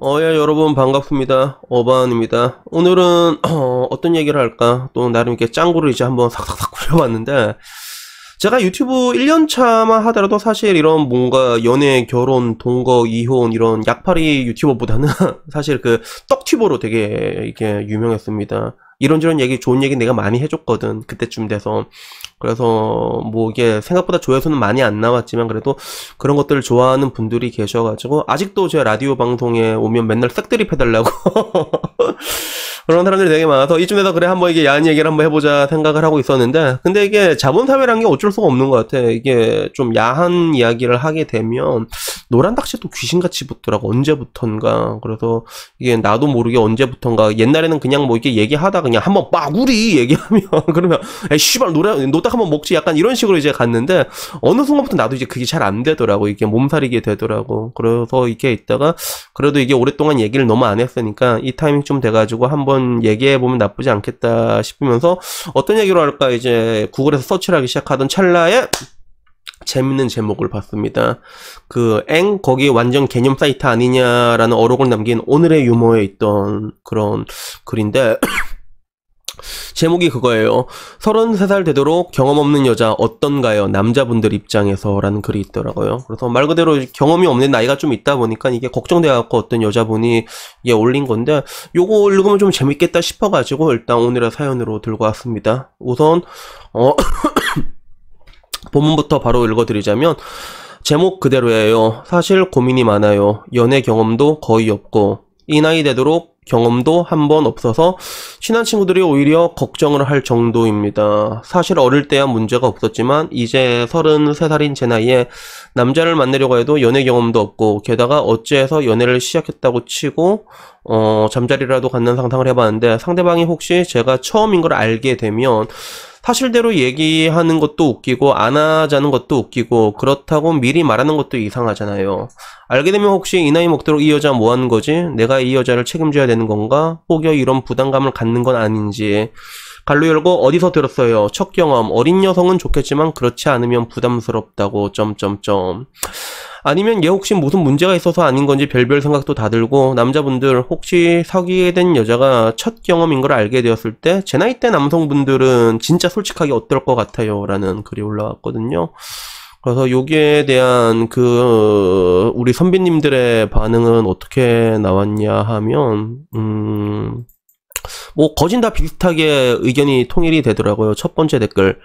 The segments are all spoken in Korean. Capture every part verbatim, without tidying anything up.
어, 예, 여러분 반갑습니다. 어반입니다. 오늘은 어, 어떤 얘기를 할까? 또 나름 이렇게 짱구를 이제 한번 삭삭삭 굴려봤는데, 제가 유튜브 일 년 차만 하더라도 사실 이런 뭔가 연애, 결혼, 동거, 이혼 이런 약팔이 유튜버보다는 사실 그 떡튜버로 되게 이게 유명했습니다. 이런저런 얘기, 좋은 얘기 내가 많이 해줬거든, 그때쯤 돼서. 그래서 뭐 이게 생각보다 조회수는 많이 안 나왔지만 그래도 그런 것들을 좋아하는 분들이 계셔가지고 아직도 제 라디오 방송에 오면 맨날 색드립 해달라고 그런 사람들이 되게 많아서 이쯤에서 그래 한번 이게 야한 얘기를 한번 해보자 생각을 하고 있었는데, 근데 이게 자본사회란 게 어쩔 수가 없는 것 같아. 이게 좀 야한 이야기를 하게 되면 노란 닭씨 또 귀신같이 붙더라고, 언제부턴가. 그래서 이게 나도 모르게 언제부턴가 옛날에는 그냥 뭐 이렇게 얘기하다 그냥 한번 빠구리 얘기하면 그러면 에이 씨발 노래 노딱 한번 먹지 약간 이런 식으로 이제 갔는데, 어느 순간부터 나도 이제 그게 잘 안 되더라고. 이게 몸살이게 되더라고. 그래서 이게 있다가 그래도 이게 오랫동안 얘기를 너무 안 했으니까 이 타이밍 좀 돼가지고 한번 얘기해보면 나쁘지 않겠다 싶으면서 어떤 얘기로 할까 이제 구글에서 서치를 하기 시작하던 찰나에 재밌는 제목을 봤습니다. 그 엥 거기 완전 개념 사이트 아니냐라는 어록을 남긴 오늘의 유머에 있던 그런 글인데 제목이 그거예요. 서른세 살 되도록 경험 없는 여자 어떤가요? 남자분들 입장에서 라는 글이 있더라고요. 그래서 말 그대로 경험이 없는 나이가 좀 있다 보니까 이게 걱정돼갖고 어떤 여자분이 이게 올린 건데, 요거 읽으면 좀 재밌겠다 싶어가지고 일단 오늘의 사연으로 들고 왔습니다. 우선 어 본문부터 바로 읽어드리자면, 제목 그대로예요. 사실 고민이 많아요. 연애 경험도 거의 없고 이 나이 되도록 경험도 한 번 없어서 친한 친구들이 오히려 걱정을 할 정도입니다. 사실 어릴 때야 문제가 없었지만 이제 서른세 살인 제 나이에 남자를 만나려고 해도 연애 경험도 없고, 게다가 어찌해서 연애를 시작했다고 치고 어 잠자리라도 갖는 상상을 해봤는데, 상대방이 혹시 제가 처음인 걸 알게 되면 사실대로 얘기하는 것도 웃기고 안 하자는 것도 웃기고, 그렇다고 미리 말하는 것도 이상하잖아요. 알게 되면 혹시 이 나이 먹도록 이 여자 뭐 하는 거지? 내가 이 여자를 책임져야 되는 건가? 혹여 이런 부담감을 갖는 건 아닌지. 갈로 열고 어디서 들었어요? 첫 경험. 어린 여성은 좋겠지만 그렇지 않으면 부담스럽다고. 점점점. 아니면 얘 혹시 무슨 문제가 있어서 아닌 건지 별별 생각도 다 들고, 남자분들 혹시 사귀게 된 여자가 첫 경험인 걸 알게 되었을 때 제 나이 때 남성분들은 진짜 솔직하게 어떨 것 같아요? 라는 글이 올라왔거든요. 그래서 여기에 대한 그 우리 선배님들의 반응은 어떻게 나왔냐 하면 음... 뭐 거진 다 비슷하게 의견이 통일이 되더라고요. 첫 번째 댓글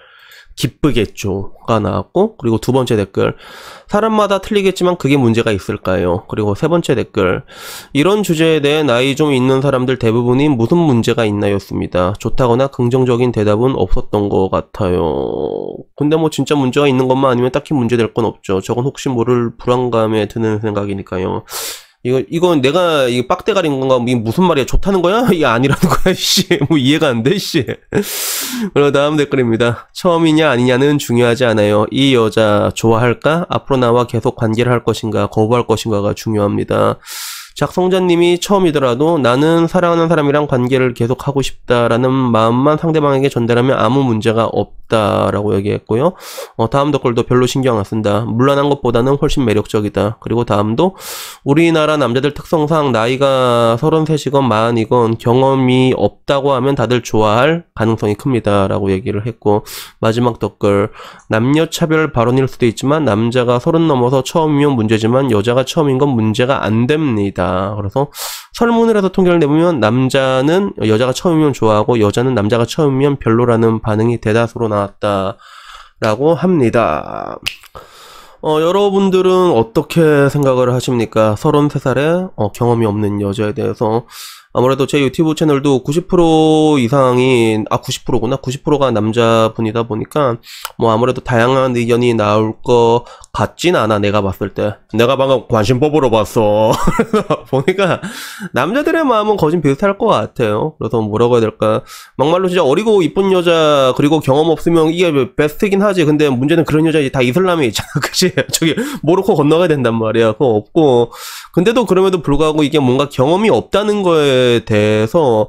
기쁘겠죠가 나왔고, 그리고 두 번째 댓글 사람마다 틀리겠지만 그게 문제가 있을까요? 그리고 세 번째 댓글 이런 주제에 대해 나이 좀 있는 사람들 대부분이 무슨 문제가 있나였습니다. 좋다거나 긍정적인 대답은 없었던 것 같아요. 근데 뭐 진짜 문제가 있는 것만 아니면 딱히 문제될 건 없죠. 저건 혹시 모를 불안감에 드는 생각이니까요. 이거, 이건 내가, 이거 빡대가리인 건가? 이게 무슨 말이야? 좋다는 거야? 이게 아니라는 거야, 씨. 뭐 이해가 안 돼, 씨. 그리고 다음 댓글입니다. 처음이냐 아니냐는 중요하지 않아요. 이 여자 좋아할까? 앞으로 나와 계속 관계를 할 것인가? 거부할 것인가가 중요합니다. 작성자님이 처음이더라도 나는 사랑하는 사람이랑 관계를 계속 하고 싶다라는 마음만 상대방에게 전달하면 아무 문제가 없다라고 얘기했고요. 어, 다음 댓글도 별로 신경 안 쓴다. 물란한 것보다는 훨씬 매력적이다. 그리고 다음도 우리나라 남자들 특성상 나이가 서른셋이건 마흔이건 경험이 없다고 하면 다들 좋아할 가능성이 큽니다 라고 얘기를 했고, 마지막 댓글 남녀차별 발언일 수도 있지만 남자가 서른 넘어서 처음이면 문제지만 여자가 처음인 건 문제가 안 됩니다. 그래서 설문을 해서 통계를 내보면 남자는 여자가 처음이면 좋아하고 여자는 남자가 처음이면 별로라는 반응이 대다수로 나왔다라고 합니다. 어, 여러분들은 어떻게 생각을 하십니까? 서른세 살에 어, 경험이 없는 여자에 대해서. 아무래도 제 유튜브 채널도 구십 퍼센트 이상이, 아, 구십 퍼센트구나. 구십 퍼센트가 남자분이다 보니까, 뭐, 아무래도 다양한 의견이 나올 것 같진 않아, 내가 봤을 때. 내가 방금 관심 뽑으러 봤어. 보니까, 남자들의 마음은 거진 비슷할 것 같아요. 그래서 뭐라고 해야 될까. 막말로 진짜 어리고 이쁜 여자, 그리고 경험 없으면 이게 베스트긴 하지. 근데 문제는 그런 여자 다 이슬람에 있잖아. 그치? 저기, 모로코 건너가야 된단 말이야. 그거 없고. 근데도 그럼에도 불구하고 이게 뭔가 경험이 없다는 거에 대해서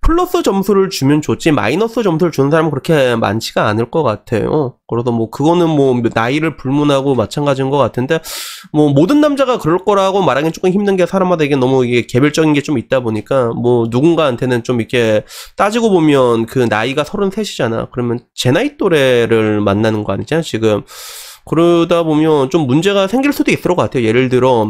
플러스 점수를 주면 좋지 마이너스 점수를 주는 사람은 그렇게 많지가 않을 것 같아요. 그래서 뭐 그거는 뭐 나이를 불문하고 마찬가지인 것 같은데 뭐 모든 남자가 그럴 거라고 말하기는 조금 힘든 게 사람마다 이게 너무 이게 개별적인 게 좀 있다 보니까 뭐 누군가한테는 좀 이렇게 따지고 보면 그 나이가 서른셋이잖아. 그러면 제 나이 또래를 만나는 거 아니잖아 지금. 그러다 보면 좀 문제가 생길 수도 있을 것 같아요. 예를 들어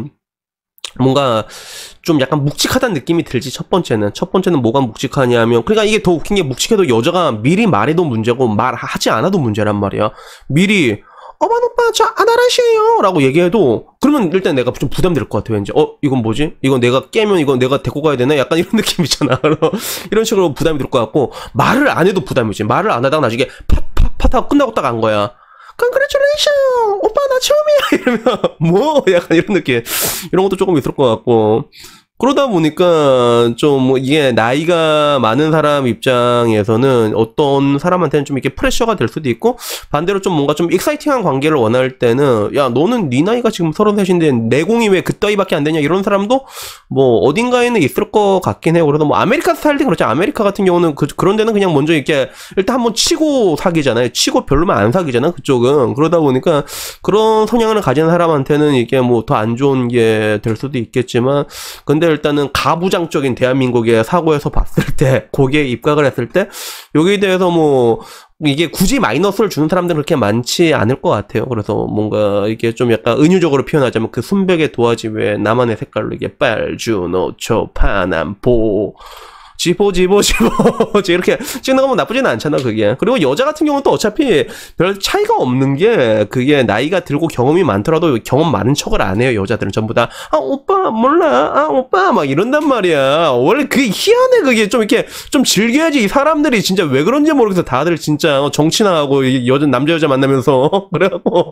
뭔가 좀 약간 묵직하다는 느낌이 들지. 첫 번째는 첫 번째는 뭐가 묵직하냐면 그러니까 이게 더 웃긴 게 묵직해도 여자가 미리 말해도 문제고 말하지 않아도 문제란 말이야. 미리 어만 오빠 저 아나라시에요 라고 얘기해도 그러면 일단 내가 좀 부담될 것 같아. 왠지 어 이건 뭐지? 이거 내가 깨면 이거 내가 데리고 가야 되나? 약간 이런 느낌이잖아. 이런 식으로 부담이 들 것 같고 말을 안 해도 부담이지. 말을 안 하다가 나중에 팟팟팟 하고 끝나고 딱 간 거야. Congratulations! 오빠 나 처음이야! 이러면 뭐? 약간 이런 느낌. 이런 것도 조금 있을 것 같고. 그러다 보니까 좀 뭐 이게 나이가 많은 사람 입장에서는 어떤 사람한테는 좀 이렇게 프레셔가 될 수도 있고 반대로 좀 뭔가 좀 익사이팅한 관계를 원할 때는 야 너는 네 나이가 지금 서른셋인데 내공이 왜 그따위밖에 안 되냐 이런 사람도 뭐 어딘가에는 있을 것 같긴 해요. 그래서 뭐 아메리카 스타일도 그렇죠. 아메리카 같은 경우는 그, 그런 데는 그냥 먼저 이렇게 일단 한번 치고 사귀잖아요. 치고 별로면 안 사귀잖아 그쪽은. 그러다 보니까 그런 성향을 가진 사람한테는 이게 뭐 더 안 좋은 게 될 수도 있겠지만 근데 일단은 가부장적인 대한민국의 사고에서 봤을 때 거기에 입각을 했을 때 여기에 대해서 뭐 이게 굳이 마이너스를 주는 사람들은 그렇게 많지 않을 것 같아요. 그래서 뭔가 이게 좀 약간 은유적으로 표현하자면 그 순백의 도화지 왜 나만의 색깔로 이게 빨주 노초 파남 보 지보 지보 지보 이렇게 찍는 거면 나쁘지는 않잖아 그게. 그리고 여자 같은 경우는 또 어차피 별 차이가 없는 게 그게 나이가 들고 경험이 많더라도 경험 많은 척을 안 해요. 여자들은 전부 다 아 오빠 몰라 아 오빠 막 이런단 말이야. 원래 그게 희한해. 그게 좀 이렇게 좀 즐겨야지. 이 사람들이 진짜 왜 그런지 모르겠어. 다들 진짜 정치나 하고 여자 남자 여자 만나면서 그래갖고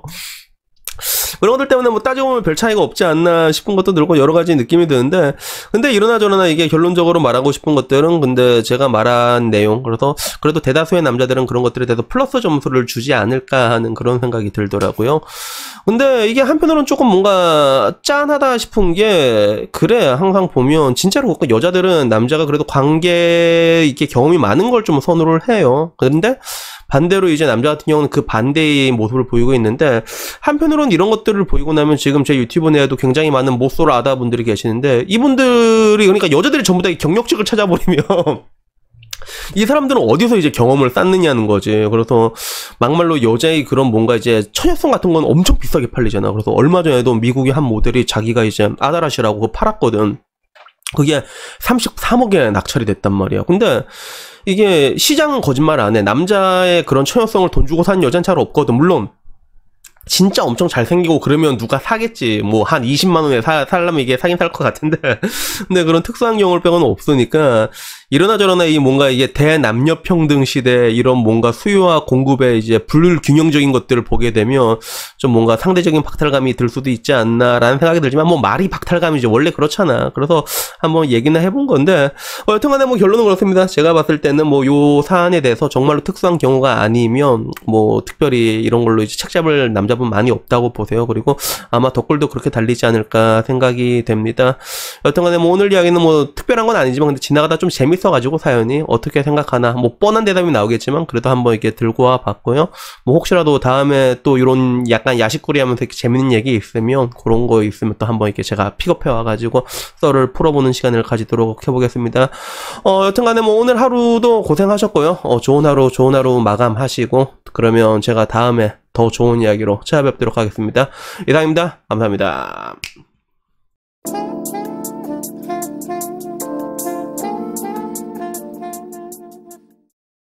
그런 것들 때문에 뭐 따지고 보면 별 차이가 없지 않나 싶은 것도 들고 여러 가지 느낌이 드는데 근데 이러나 저러나 이게 결론적으로 말하고 싶은 것들은 근데 제가 말한 내용 그래서 그래도 대다수의 남자들은 그런 것들에 대해서 플러스 점수를 주지 않을까 하는 그런 생각이 들더라고요. 근데 이게 한편으로는 조금 뭔가 짠하다 싶은 게 그래 항상 보면 진짜로 여자들은 남자가 그래도 관계 이렇게 경험이 많은 걸 좀 선호를 해요. 근데 반대로 이제 남자 같은 경우는 그 반대의 모습을 보이고 있는데 한편으로는 이런 것들을 보이고 나면 지금 제 유튜브 내에도 굉장히 많은 모쏠 아다 분들이 계시는데 이분들이 그러니까 여자들이 전부 다 경력직을 찾아버리면 이 사람들은 어디서 이제 경험을 쌓느냐는 거지. 그래서 막말로 여자의 그런 뭔가 이제 처녀성 같은 건 엄청 비싸게 팔리잖아. 그래서 얼마 전에도 미국의 한 모델이 자기가 이제 아다라시라고 팔았거든. 그게 삼십삼억에 낙찰이 됐단 말이야. 근데 이게 시장은 거짓말 안 해. 남자의 그런 처녀성을 돈 주고 사는 여자는 잘 없거든. 물론 진짜 엄청 잘생기고 그러면 누가 사겠지. 뭐 한 이십만 원에 사, 살려면 이게 사긴 살 것 같은데 근데 그런 특수한 경우를 빼고는 없으니까 이러나 저러나 이 뭔가 이게 대남녀평등 시대 이런 뭔가 수요와 공급의 이제 불균형적인 것들을 보게 되면 좀 뭔가 상대적인 박탈감이 들 수도 있지 않나라는 생각이 들지만 뭐 말이 박탈감이지 원래 그렇잖아. 그래서 한번 얘기나 해본 건데 어, 여튼간에 뭐 결론은 그렇습니다. 제가 봤을 때는 뭐 요 사안에 대해서 정말로 특수한 경우가 아니면 뭐 특별히 이런 걸로 이제 책 잡을 남자분 많이 없다고 보세요. 그리고 아마 덧글도 그렇게 달리지 않을까 생각이 됩니다. 여튼간에 뭐 오늘 이야기는 뭐 특별한 건 아니지만 근데 지나가다 좀 재밌어가지고 사연이 어떻게 생각하나 뭐 뻔한 대답이 나오겠지만 그래도 한번 이렇게 들고 와 봤고요. 뭐 혹시라도 다음에 또 이런 약간 야식거리 하면서 이렇게 재밌는 얘기 있으면 그런 거 있으면 또 한번 이렇게 제가 픽업해 와가지고 썰을 풀어보는 시간을 가지도록 해보겠습니다. 어 여튼간에 뭐 오늘 하루도 고생하셨고요. 어 좋은 하루 좋은 하루 마감하시고 그러면 제가 다음에 더 좋은 이야기로 찾아뵙도록 하겠습니다. 이상입니다. 감사합니다.